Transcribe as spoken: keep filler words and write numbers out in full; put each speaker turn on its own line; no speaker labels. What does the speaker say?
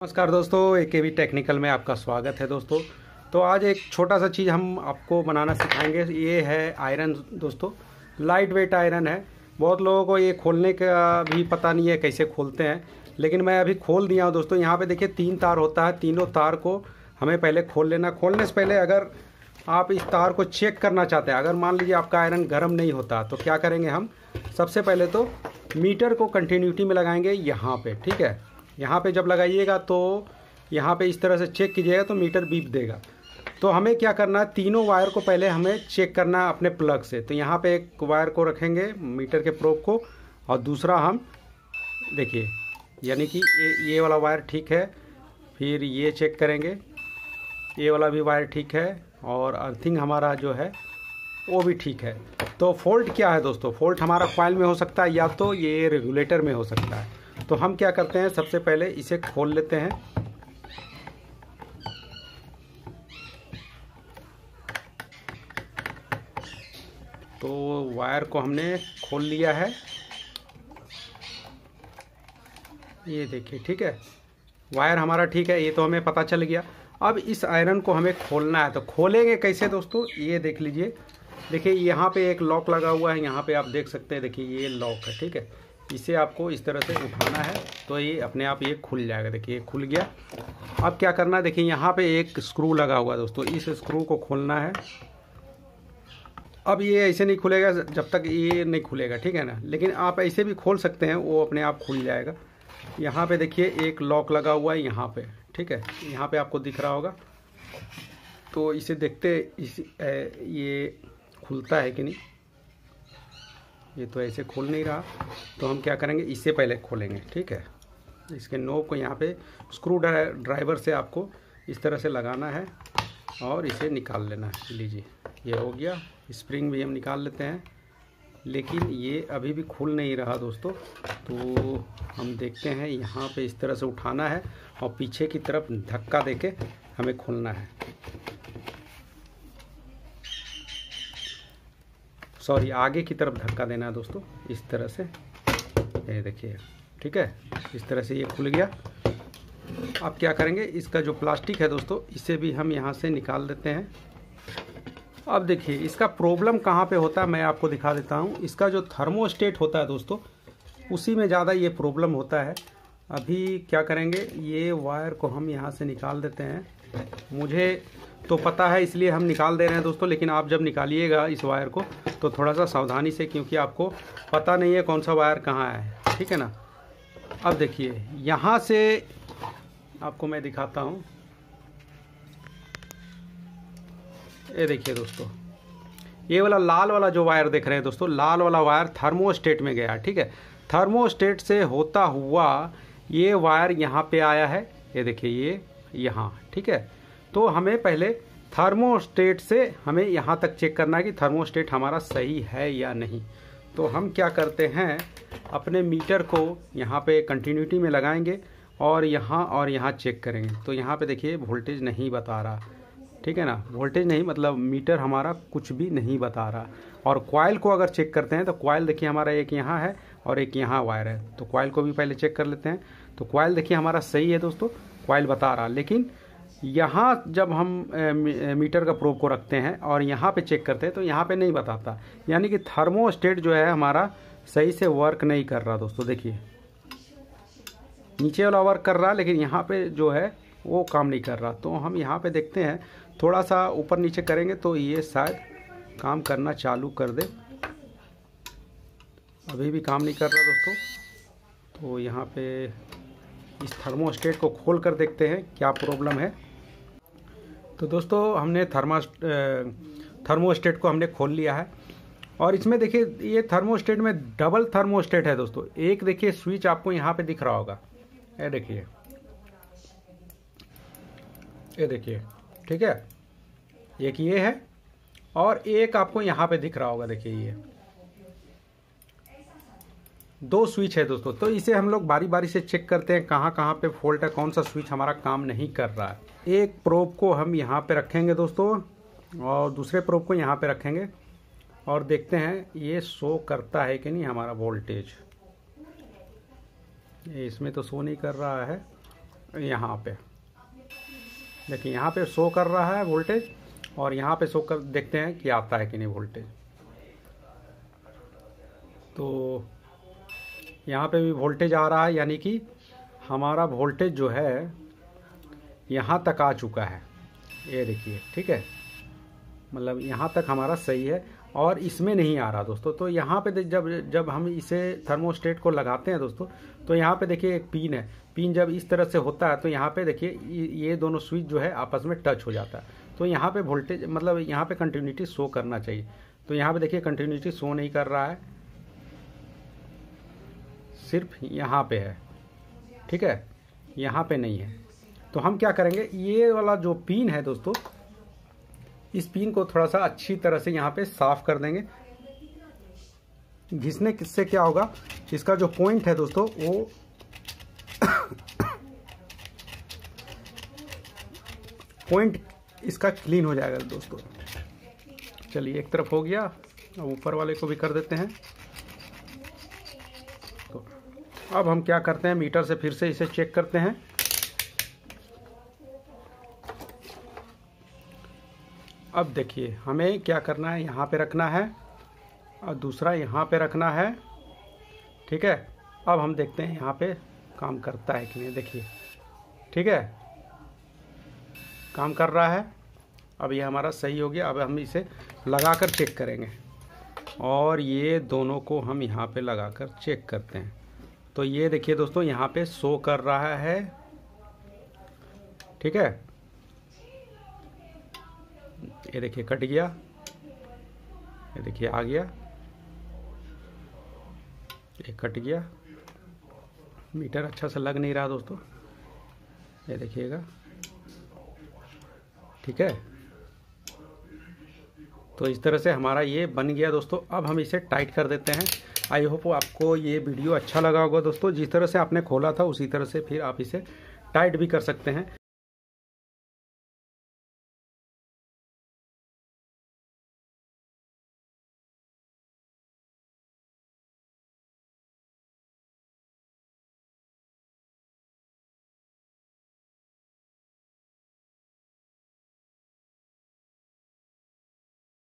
नमस्कार दोस्तों, ए के वी टेक्निकल में आपका स्वागत है दोस्तों। तो आज एक छोटा सा चीज़ हम आपको बनाना सिखाएंगे। ये है आयरन दोस्तों, लाइट वेट आयरन है। बहुत लोगों को ये खोलने का भी पता नहीं है कैसे खोलते हैं, लेकिन मैं अभी खोल दिया हूँ दोस्तों। यहाँ पे देखिए तीन तार होता है, तीनों तार को हमें पहले खोल लेना। खोलने से पहले अगर आप इस तार को चेक करना चाहते हैं, अगर मान लीजिए आपका आयरन गर्म नहीं होता, तो क्या करेंगे हम, सबसे पहले तो मीटर को कंटिन्यूटी में लगाएंगे यहाँ पे। ठीक है, यहाँ पे जब लगाइएगा तो यहाँ पे इस तरह से चेक कीजिएगा तो मीटर बीप देगा। तो हमें क्या करना है, तीनों वायर को पहले हमें चेक करना है अपने प्लग से। तो यहाँ पे एक वायर को रखेंगे मीटर के प्रोब को, और दूसरा हम देखिए, यानी कि ये ये वाला वायर ठीक है। फिर ये चेक करेंगे, ये वाला भी वायर ठीक है, और अर्थिंग हमारा जो है वो भी ठीक है। तो फॉल्ट क्या है दोस्तों, फॉल्ट हमारा कॉइल में हो सकता है या तो ये रेगुलेटर में हो सकता है। तो हम क्या करते हैं, सबसे पहले इसे खोल लेते हैं। तो वायर को हमने खोल लिया है, ये देखिए ठीक है, वायर हमारा ठीक है, ये तो हमें पता चल गया। अब इस आयरन को हमें खोलना है। तो खोलेंगे कैसे दोस्तों, ये देख लीजिए। देखिए यहाँ पे एक लॉक लगा हुआ है, यहाँ पे आप देख सकते हैं। देखिए ये लॉक है, ठीक है। इसे आपको इस तरह से उठाना है तो ये अपने आप ये खुल जाएगा। देखिए ये खुल गया। अब क्या करना है, देखिए यहाँ पे एक स्क्रू लगा हुआ है दोस्तों, इस स्क्रू को खोलना है। अब ये ऐसे नहीं खुलेगा जब तक ये नहीं खुलेगा, ठीक है ना, लेकिन आप ऐसे भी खोल सकते हैं, वो अपने आप खुल जाएगा। यहाँ पे देखिए एक लॉक लगा हुआ है यहाँ पे, ठीक है, यहाँ पे आपको दिख रहा होगा। तो इसे देखते इस ये खुलता है कि नहीं। ये तो ऐसे खोल नहीं रहा, तो हम क्या करेंगे, इससे पहले खोलेंगे। ठीक है, इसके नोब को यहाँ पे स्क्रू ड्राइवर से आपको इस तरह से लगाना है और इसे निकाल लेना है। लीजिए ये हो गया। स्प्रिंग भी हम निकाल लेते हैं, लेकिन ये अभी भी खुल नहीं रहा दोस्तों। तो हम देखते हैं, यहाँ पे इस तरह से उठाना है और पीछे की तरफ धक्का देके हमें खोलना है। सॉरी, आगे की तरफ धक्का देना है दोस्तों, इस तरह से। ये देखिए ठीक है, इस तरह से ये खुल गया। अब क्या करेंगे, इसका जो प्लास्टिक है दोस्तों, इसे भी हम यहाँ से निकाल देते हैं। अब देखिए इसका प्रॉब्लम कहाँ पे होता है, मैं आपको दिखा देता हूँ। इसका जो थर्मोस्टेट होता है दोस्तों, उसी में ज़्यादा ये प्रॉब्लम होता है। अभी क्या करेंगे, ये वायर को हम यहाँ से निकाल देते हैं। मुझे तो पता है इसलिए हम निकाल दे रहे हैं दोस्तों, लेकिन आप जब निकालिएगा इस वायर को तो थोड़ा सा सावधानी से, क्योंकि आपको पता नहीं है कौन सा वायर कहाँ है, ठीक है ना। अब देखिए यहाँ से आपको मैं दिखाता हूँ। ये देखिए दोस्तों, ये वाला लाल वाला जो वायर देख रहे हैं दोस्तों, लाल वाला वायर थर्मोस्टेट में गया, ठीक है। थर्मोस्टेट से होता हुआ ये वायर यहाँ पे आया है, ये देखिए ये यहाँ, ठीक है। तो हमें पहले थर्मोस्टेट से हमें यहाँ तक चेक करना है कि थर्मोस्टेट हमारा सही है या नहीं। तो हम क्या करते हैं, अपने मीटर को यहाँ पे कंटिन्यूटी में लगाएंगे और यहाँ और यहाँ चेक करेंगे। तो यहाँ पे देखिए वोल्टेज नहीं बता रहा, ठीक है ना, वोल्टेज नहीं मतलब मीटर हमारा कुछ भी नहीं बता रहा। और कॉइल को अगर चेक करते हैं तो कॉइल देखिए हमारा एक यहाँ है और एक यहाँ वायर है। तो कॉइल को भी पहले चेक कर लेते हैं। तो कॉइल देखिए हमारा सही है दोस्तों, कॉइल बता रहा, लेकिन यहाँ जब हम मीटर का प्रोब को रखते हैं और यहाँ पे चेक करते हैं तो यहाँ पे नहीं बताता, यानी कि थर्मोस्टेट जो है हमारा सही से वर्क नहीं कर रहा दोस्तों। देखिए नीचे वाला वर्क कर रहा, लेकिन यहाँ पे जो है वो काम नहीं कर रहा। तो हम यहाँ पे देखते हैं, थोड़ा सा ऊपर नीचे करेंगे तो ये शायद काम करना चालू कर दे। अभी भी काम नहीं कर रहा दोस्तों। तो यहाँ पे इस थर्मोस्टेट को खोल कर देखते हैं क्या प्रॉब्लम है। तो दोस्तों हमने थर्मा थर्मोस्टेट को हमने खोल लिया है, और इसमें देखिए ये थर्मोस्टेट में डबल थर्मोस्टेट है दोस्तों। एक देखिए स्विच आपको यहाँ पे दिख रहा होगा, ये देखिए, ये देखिए ठीक है, एक ये है और एक आपको यहाँ पे दिख रहा होगा, देखिए ये दो स्विच है दोस्तों। तो इसे हम लोग बारी बारी से चेक करते हैं कहाँ कहाँ पे फॉल्ट है, कौन सा स्विच हमारा काम नहीं कर रहा है। एक प्रोब को हम यहाँ पे रखेंगे दोस्तों और दूसरे प्रोब को यहाँ पे रखेंगे और देखते हैं ये शो करता है कि नहीं हमारा वोल्टेज। इसमें तो शो नहीं कर रहा है। यहाँ पे देखिए, यहाँ पे शो कर रहा है वोल्टेज, और यहाँ पे शो कर देखते हैं कि आता है कि नहीं वोल्टेज। तो यहाँ पे भी वोल्टेज आ रहा है, यानी कि हमारा वोल्टेज जो है यहाँ तक आ चुका है, ये देखिए, ठीक है, मतलब यहाँ तक हमारा सही है, और इसमें नहीं आ रहा दोस्तों। तो यहाँ पे जब जब हम इसे थर्मोस्टेट को लगाते हैं दोस्तों, तो यहाँ पे देखिए एक पिन है, पिन जब इस तरह से होता है तो यहाँ पे देखिए ये दोनों स्विच जो है आपस में टच हो जाता है, तो यहाँ पे वोल्टेज मतलब यहाँ पे कंटिन्यूटी शो करना चाहिए। तो यहाँ पे देखिए कंटिन्यूटी शो नहीं कर रहा है, सिर्फ यहाँ पे है, ठीक है, यहाँ पे नहीं है। तो हम क्या करेंगे, ये वाला जो पिन है दोस्तों, इस पिन को थोड़ा सा अच्छी तरह से यहाँ पे साफ कर देंगे। घिसने से क्या होगा, इसका जो पॉइंट है दोस्तों वो पॉइंट इसका क्लीन हो जाएगा दोस्तों। चलिए, एक तरफ हो गया, अब ऊपर वाले को भी कर देते हैं। तो अब हम क्या करते हैं, मीटर से फिर से इसे चेक करते हैं। अब देखिए हमें क्या करना है, यहाँ पे रखना है और दूसरा यहाँ पे रखना है, ठीक है। अब हम देखते हैं यहाँ पे काम करता है कि नहीं, देखिए, ठीक है, काम कर रहा है। अब ये हमारा सही हो गया। अब हम इसे लगाकर चेक करेंगे, और ये दोनों को हम यहाँ पे लगाकर चेक करते हैं। तो ये देखिए दोस्तों, यहाँ पे शो कर रहा है, ठीक है, ये देखिए कट गया, ये देखिए आ गया, ये कट गया, मीटर अच्छा से लग नहीं रहा दोस्तों, ये देखिएगा, ठीक है। तो इस तरह से हमारा ये बन गया दोस्तों। अब हम इसे टाइट कर देते हैं। आई होप आपको ये वीडियो अच्छा लगा होगा दोस्तों। जिस तरह से आपने खोला था उसी तरह से फिर आप इसे टाइट भी कर सकते हैं।